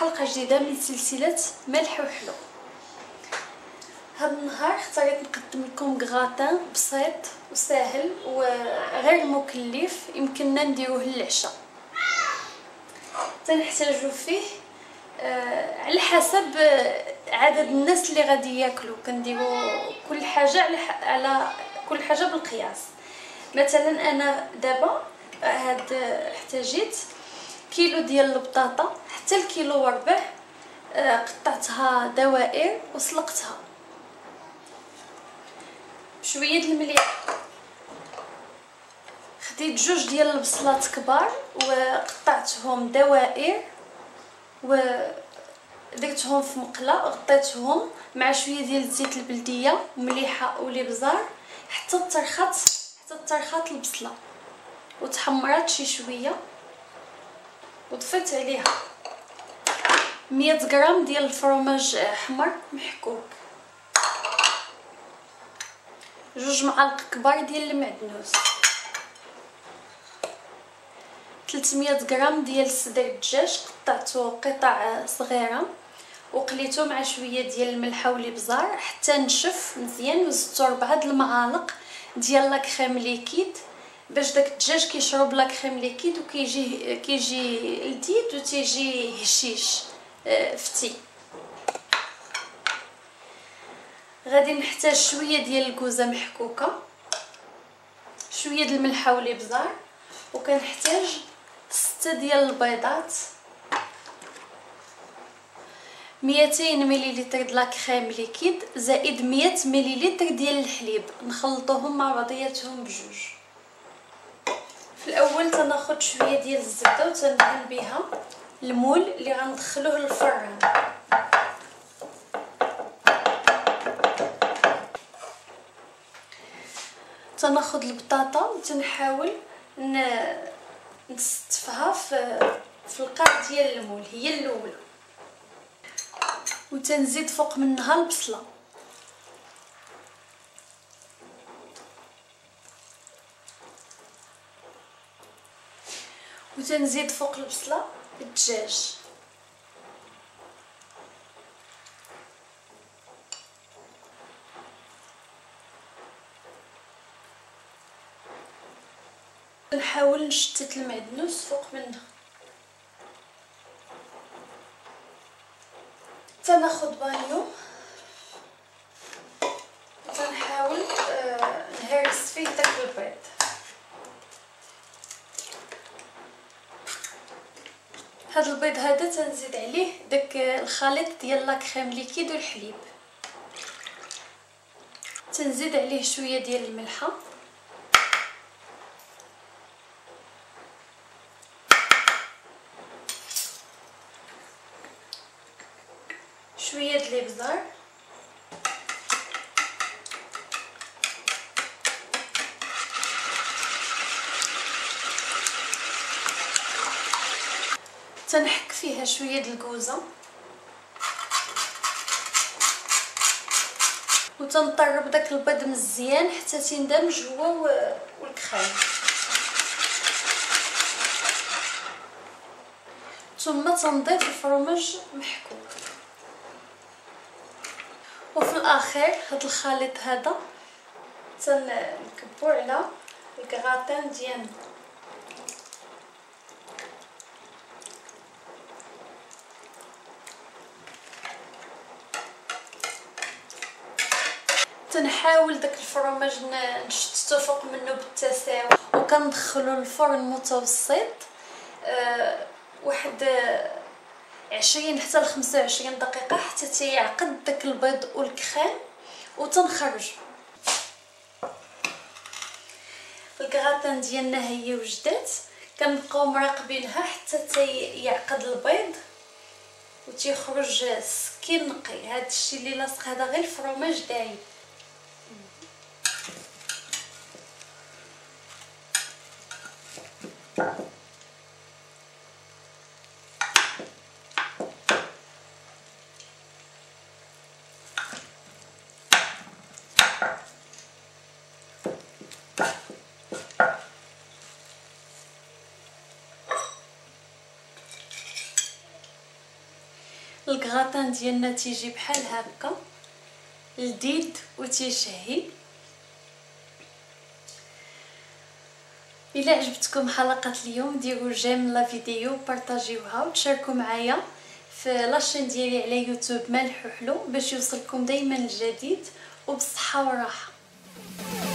حلقة جديدة من سلسلة ملح وحلو. هذا النهار اختاريت نقدم لكم كغاتان بسيط وسهل وغير مكلف، يمكننا نديروه للعشاء. تنحتاجو فيه على حسب عدد الناس اللي غادي ياكلوا، كنديروا كل حاجه على كل حاجه بالقياس. مثلا انا دابا احتاجيت كيلو ديال البطاطا، حتى الكيلو وربع، قطعتها دوائر وسلقتها بشويه الملح. خديت جوج ديال البصلات كبار وقطعتهم دوائر ودرتهم في مقله، غطيتهم مع شويه ديال الزيت البلديه ومليحه والابزار حتى ترخات البصله وتحمرات شي شويه، وضفيت عليها 100 غرام ديال الفرماج احمر محكوك، جوج معالق كبار ديال المعدنوس، 300 غرام ديال صدر الدجاج قطعته قطع صغيره وقليته مع شويه ديال الملحه والابزار حتى نشف مزيان، وزدت 4 المعالق ديال لاكريم ليكيد باش داك الدجاج كيشرب لاكريم ليكيد وكيجي لذيذ وتيجي هشيش فتي. غادي نحتاج شويه ديال الكوزه محكوكه، شويه ديال الملحه والابزار، وكنحتاج 6 ديال البيضات، 200 مليلتر د لاكريم ليكيد زائد 100 مليلتر ديال الحليب، نخلطوهم مع بعضياتهم بجوج. في الاول تناخذ شويه ديال الزبده وتندهن بها المول اللي غندخلوه للفران. تناخذ البطاطا وتنحاول نستفها في القاع ديال المول، هي الاولى، وتنزيد فوق منها البصله، وتنزيد فوق البصله الدجاج، نحاول نشتت المعدنوس فوق منها. تناخذ بانيو وتنحاول نهرس فيه داك البيض. هاد البيض هذا تنزيد عليه داك الخليط ديال لاكريم ليكيد والحليب، تنزيد عليه شويه ديال الملحه، شويه د الابزار، تنحك فيها شويه د الكوزه، وتنطرب داك البيض مزيان حتى تندمج هو والكريم، ثم تنضيف الفرماج محكوك. وفي الاخير هاد الخليط هذا تنكبو على الكغاتان ديالنا. تنحاول داك الفرماج نشتتو فوق منه بالتساوي، وكندخلو الفرن متوسط واحد 20 حتى ل 25 دقيقه حتى تيعقد داك البيض والكريم، وتنخرج. الكغاتان ديالنا هي وجدات، كنبقاو مراقبينها حتى تيعقد البيض وتيخرج سكين نقي. هذا الشيء اللي لاصق هذا غير الفرماج دايب. الكغاتان ديالنا تيجي بحال هكا لذيذ وتيشهي. الى عجبتكم حلقه اليوم ديروا جيم لا فيديو، بارطاجيوها وتشاركوا معايا في لاشين ديالي على يوتيوب مالح وحلو باش يوصلكم دائما الجديد وبصحه وراحه.